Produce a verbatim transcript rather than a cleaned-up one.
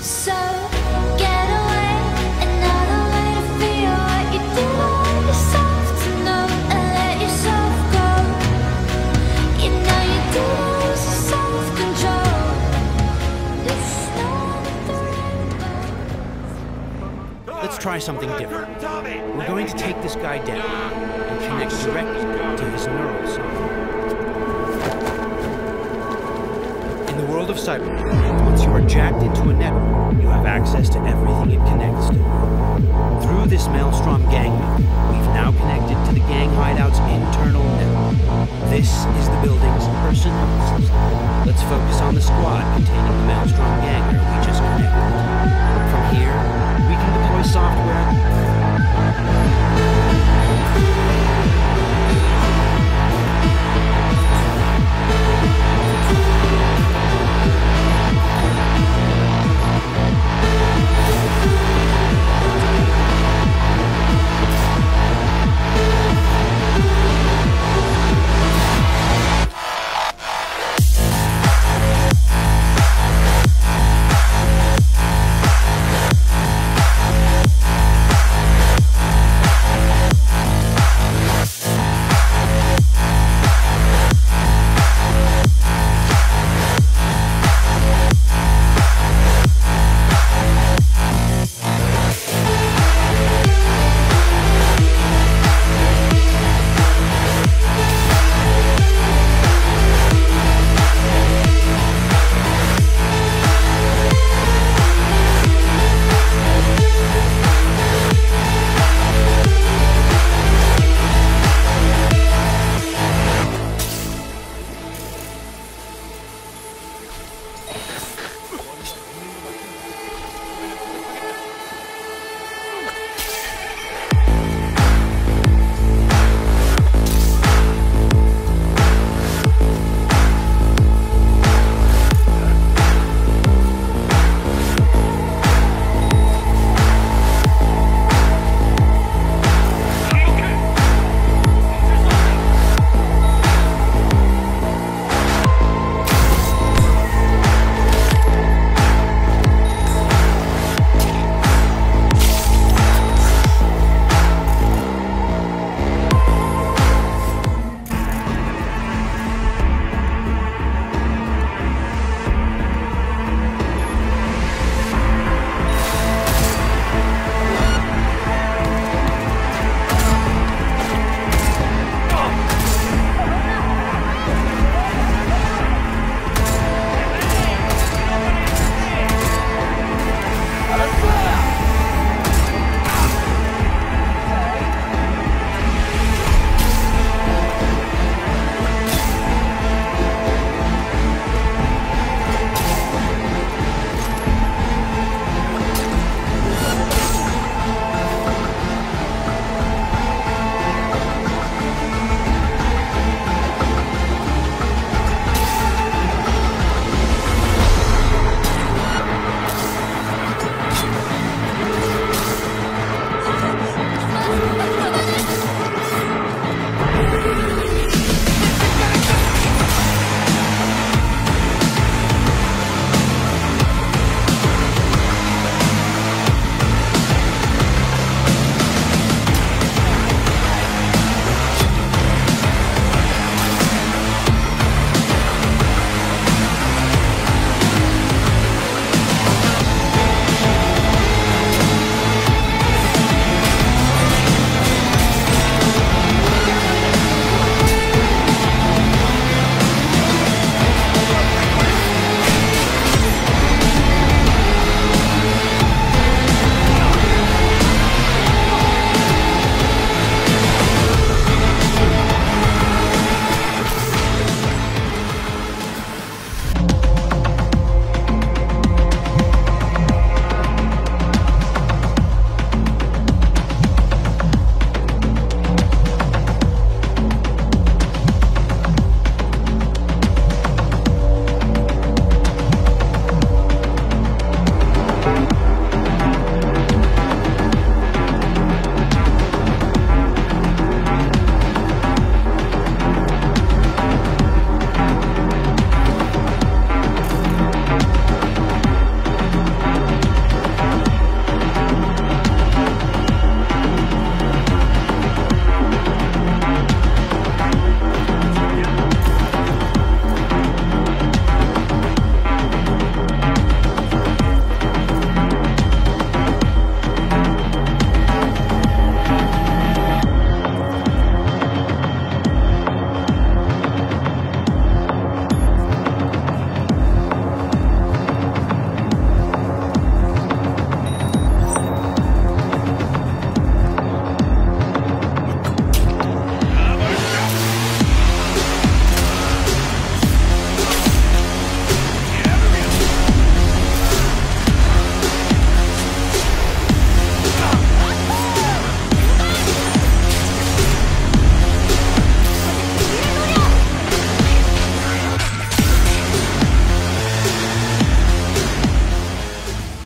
So get away, another way to feel what you do want yourself to know and let yourself go. You know you do lose your self-control. The snow and the rainbow. Let's try something different. We're going to take this guy down and connect directly to his neural zone. In the world of cyberpunk, once you are jacked into a network, you have access to everything it connects to. Through this Maelstrom gang network, we've now connected to the gang hideout's internal network. This is the building's personnel system. Let's focus on the squad containing the